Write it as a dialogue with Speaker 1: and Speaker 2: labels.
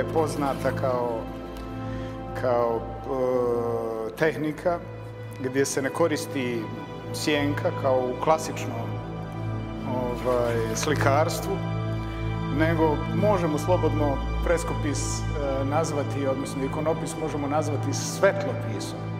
Speaker 1: poznata kao tehnika gdje se ne koristi sjenka kao u klasičnom slikarstvu, nego možemo slobodno freskopis nazvati, odnosno ikonopis možemo nazvati svetlopisom.